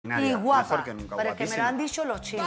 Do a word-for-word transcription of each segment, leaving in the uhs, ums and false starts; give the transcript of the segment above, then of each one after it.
Y guapa, que nunca, pero es que me lo han dicho los chinos.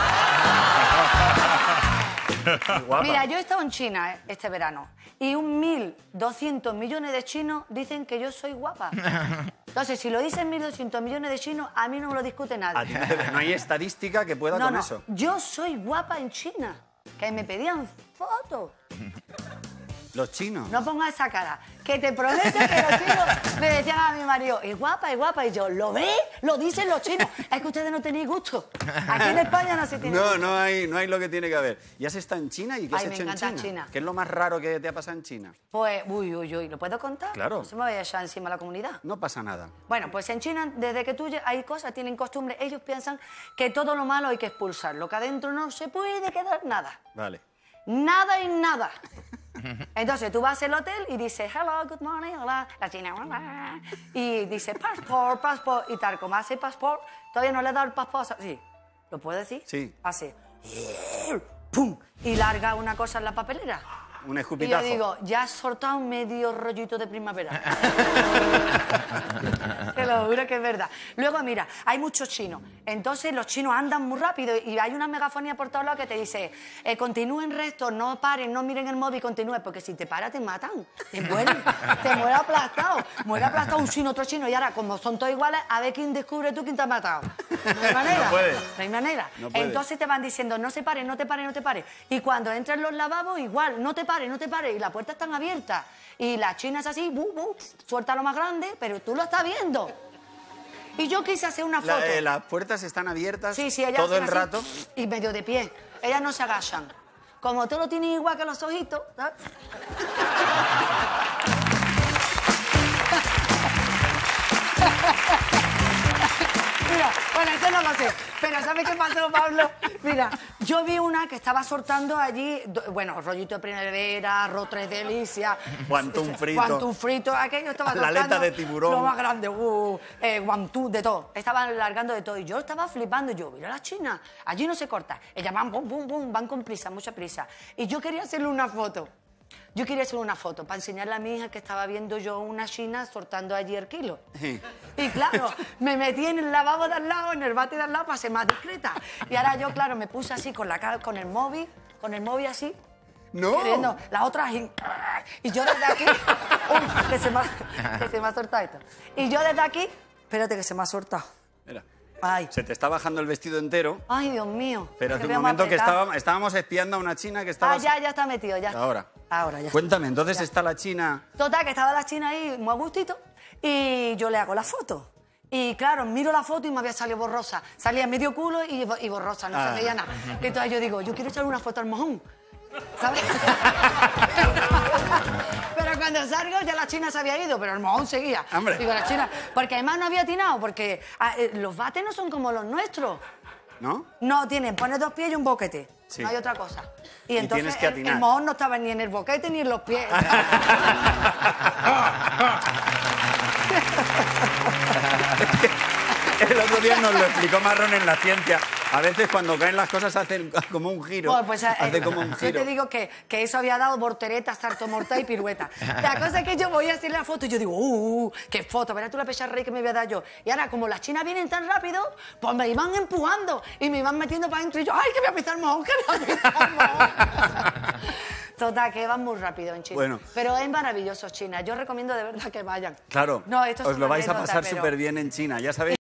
Mira, yo he estado en China este verano y un mil doscientos millones de chinos dicen que yo soy guapa. Entonces, si lo dicen mil doscientos millones de chinos, a mí no me lo discute nadie. No hay estadística que pueda no, con no. eso. Yo soy guapa en China, que me pedían fotos. Los chinos. No pongas esa cara. Que te prometo que los chinos me decían a mi marido, es guapa, es guapa. Y yo, ¿lo ves? Lo dicen los chinos. Es que ustedes no tenéis gusto. Aquí en España no se tiene No, gusto. no hay, no hay lo que tiene que haber. ¿Y has estado en China? ¿Y qué has Ay, me hecho en encanta China? China. ¿Qué es lo más raro que te ha pasado en China? Pues, uy, uy, uy, ¿lo puedo contar? Claro. No se me vaya a echar encima la comunidad. No pasa nada. Bueno, pues en China, desde que tú hay cosas, tienen costumbre, ellos piensan que todo lo malo hay que expulsarlo, que adentro no se puede quedar nada. Vale. Nada y nada. Entonces tú vas al hotel y dices, hello, good morning, hola, la china, hola. Y dice, passport, passport, y tal, como hace passport, todavía no le he dado el passport, sí, ¿lo puedo decir? Sí. Así, pum, y larga una cosa en la papelera. Un escupitajo. Y yo digo, ya has soltado medio rollito de primavera. Te lo juro que es verdad. Luego, mira, hay muchos chinos. Entonces, los chinos andan muy rápido y hay una megafonía por todos lados que te dice, eh, continúen recto, no paren, no miren el móvil, continúen, porque si te paras te matan. Te mueren, te muere aplastado. Muere aplastado un chino, otro chino. Y ahora, como son todos iguales, a ver quién descubre tú quién te ha matado. No hay manera. No puede. No hay manera. No puede. Entonces te van diciendo, no se pare, no te pare, no te pare. Y cuando entran los lavabos, igual, no te pare, no te pare. Y las puertas están abiertas. Y la china es así, bu, bu, suelta lo más grande, pero tú lo estás viendo. Y yo quise hacer una foto. La, eh, las puertas están abiertas sí, sí, ellas todo el así, rato. Y medio de pie. Ellas no se agachan. Como tú lo tienes igual que los ojitos, ¿sabes? Mira, bueno, esto no lo sé. Pero ¿sabes qué pasó, Pablo? Mira, yo vi una que estaba soltando allí, bueno, rollito de primavera, arroz tres delicias. Guantún frito. Guantún frito, aquello estaba La soltando. aleta de tiburón. Lo más grande, uh, eh, guantún, de todo. Estaban largando de todo. Y yo estaba flipando. Yo, mira la china, allí no se corta. Ellas van, pum, pum, pum, van con prisa, mucha prisa. Y yo quería hacerle una foto. Yo quería hacer una foto para enseñarle a mi hija que estaba viendo yo una china soltando allí el kilo. Sí. Y claro, me metí en el lavabo de al lado, en el bate de al lado para ser más discreta. Y ahora yo, claro, me puse así con la cara, con el móvil, con el móvil así. ¡No! Queriendo, la otra y, y yo desde aquí, uy, que se me ha, que se me ha soltado esto. Y yo desde aquí, espérate que se me ha soltado. Mira. Ay. Se te está bajando el vestido entero. Ay, Dios mío. Espérate que un veo momento más que apretado. estábamos, estábamos espiando a una china que estaba... Ah, ya, ya está metido, ya está. Ahora. Ahora, ya. Cuéntame, entonces Ya. está la china... Total, que estaba la china ahí muy a gustito y yo le hago la foto. Y claro, miro la foto y me había salido borrosa. Salía medio culo y, y borrosa, no Ah. se veía nada. Entonces yo digo, yo quiero echar una foto al mojón. ¿Sabes? Pero cuando salgo ya la china se había ido, pero el mojón seguía. Hombre. Digo, la china... Porque además no había atinado, porque ah, eh, los bates no son como los nuestros. ¿No? No, tienen, pones dos pies y un boquete. Sí. No hay otra cosa. Y, Y entonces tienes que el, atinar. el mojón no estaba ni en el boquete ni en los pies. El otro día nos lo explicó Marrón en la ciencia. A veces cuando caen las cosas hacen como un giro. Bueno, pues, eh, Hace como un yo giro. te digo que, que eso había dado voltereta, salto mortal y pirueta. La cosa es que yo voy a hacer la foto y yo digo, uh, uh, qué foto, verás tú la pecharrey que me voy a dar yo. Y ahora, como las chinas vienen tan rápido, pues me iban empujando y me iban metiendo para adentro y yo, ¡ay, que voy a pisar mojón, que voy a pisar mojón! Total, que van muy rápido en China. Bueno. Pero es maravilloso China. Yo recomiendo de verdad que vayan. Claro, No, esto es os lo una vais a anécdota, pasar pero- súper bien en China. Ya sabéis.